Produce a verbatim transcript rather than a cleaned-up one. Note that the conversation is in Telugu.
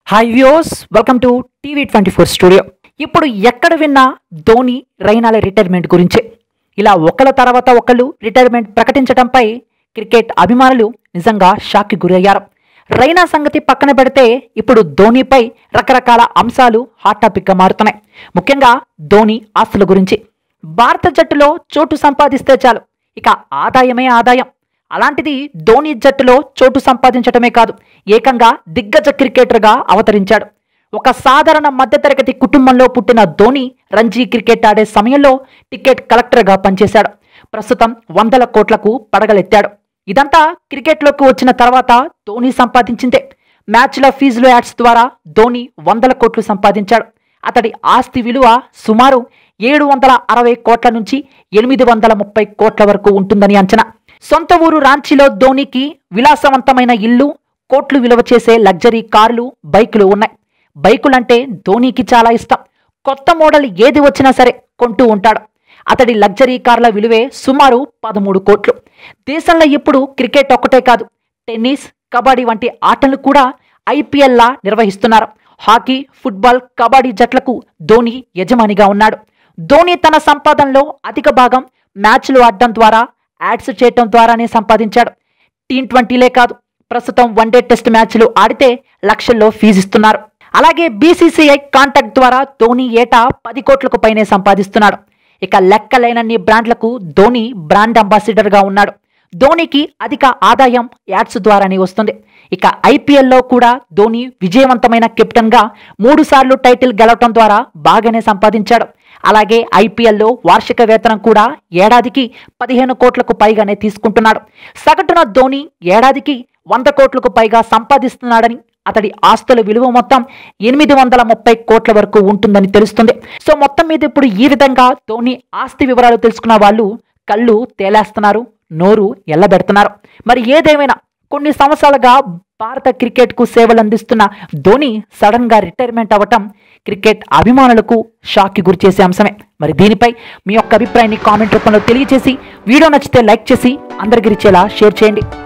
Hi views, welcome to TV twenty four studio. ఇప్పుడు ఎక్కడ విన్నా ధోని రైనాల రిటైర్మెంట్ గురించే. ఇలా ఒకళ్ళ తర్వాత ఒకళ్ళు రిటైర్మెంట్ ప్రకటించడంపై క్రికెట్ అభిమానులు నిజంగా షాక్కి గురయ్యారు. రైనా సంగతి పక్కన పెడితే ఇప్పుడు ధోనిపై రకరకాల అంశాలు హాట్ టాపిక్గా మారుతున్నాయి. ముఖ్యంగా ధోని ఆస్తుల గురించి. భారత జట్టులో చోటు సంపాదిస్తే చాలు, ఇక ఆదాయమే ఆదాయం. అలాంటిది ధోని జట్టులో చోటు సంపాదించడమే కాదు, ఏకంగా దిగ్గజ క్రికెటర్గా అవతరించాడు. ఒక సాధారణ మధ్యతరగతి కుటుంబంలో పుట్టిన ధోని రంజీ క్రికెట్ ఆడే సమయంలో టికెట్ కలెక్టర్గా పనిచేశాడు. ప్రస్తుతం వందల కోట్లకు పడగలెత్తాడు. ఇదంతా క్రికెట్లోకి వచ్చిన తర్వాత ధోని సంపాదించిందే. మ్యాచ్ల ఫీజులు యాడ్స్ ద్వారా ధోని వందల కోట్లు సంపాదించాడు. అతడి ఆస్తి విలువ సుమారు ఏడు వందల అరవై కోట్ల నుంచి ఎనిమిది వందల ముప్పై కోట్ల వరకు ఉంటుందని అంచనా. సొంత ఊరు రాంచీలో ధోనికి విలాసవంతమైన ఇల్లు, కోట్లు విలువ చేసే లగ్జరీ కార్లు, బైకులు ఉన్నాయి. బైకులంటే ధోనికి చాలా ఇష్టం. కొత్త మోడల్ ఏది వచ్చినా సరే కొంటూ ఉంటాడు. అతడి లగ్జరీ కార్ల విలువే సుమారు పదమూడు కోట్లు. దేశంలో ఇప్పుడు క్రికెట్ ఒక్కటే కాదు, టెన్నిస్, కబడ్డీ వంటి ఆటలు కూడా ఐపీఎల్లా నిర్వహిస్తున్నారు. హాకీ, ఫుట్బాల్, కబడ్డీ జట్లకు ధోని యజమానిగా ఉన్నాడు. ధోని తన సంపాదనలో అధిక భాగం మ్యాచ్లు ఆడడం ద్వారా, యాడ్స్ చేయటం ద్వారానే సంపాదించాడు. టీ ట్వంటీలే కాదు, ప్రస్తుతం వన్డే టెస్ట్ మ్యాచ్లు ఆడితే లక్షల్లో ఫీజు ఇస్తున్నారు. అలాగే బీసీసీఐ కాంట్రాక్ట్ ద్వారా ధోని ఏటా పది కోట్లకు పైనే సంపాదిస్తున్నాడు. ఇక లెక్కలేనన్ని బ్రాండ్లకు ధోని బ్రాండ్ అంబాసిడర్గా ఉన్నాడు. ధోనికి అధిక ఆదాయం యాడ్స్ ద్వారానే వస్తుంది. ఇక ఐపీఎల్లో కూడా ధోని విజయవంతమైన కెప్టెన్గా మూడు సార్లు టైటిల్ గెలవటం ద్వారా బాగానే సంపాదించాడు. అలాగే ఐపీఎల్లో వార్షిక వేతనం కూడా ఏడాదికి పదిహేను కోట్లకు పైగానే తీసుకుంటున్నాడు. సగటున ధోని ఏడాదికి వంద కోట్లకు పైగా సంపాదిస్తున్నాడని, అతడి ఆస్తుల విలువ మొత్తం ఎనిమిది వందల ముప్పై కోట్ల వరకు ఉంటుందని తెలుస్తుంది. సో మొత్తం మీద ఇప్పుడు ఈ విధంగా ధోని ఆస్తి వివరాలు తెలుసుకున్న వాళ్ళు కళ్ళు తేలేస్తున్నారు, నోరు ఎల్లబెడుతున్నారు. మరి ఏదేమైనా కొన్ని సంవత్సరాలుగా భారత క్రికెట్కు సేవలు అందిస్తున్న ధోని సడన్ గా రిటైర్మెంట్ అవ్వటం క్రికెట్ అభిమానులకు షాక్కి గురిచేసే అంశమే. మరి దీనిపై మీ యొక్క అభిప్రాయాన్ని కామెంట్ రూపంలో తెలియజేసి, వీడియో నచ్చితే లైక్ చేసి అందరికీ రీచేలా షేర్ చేయండి.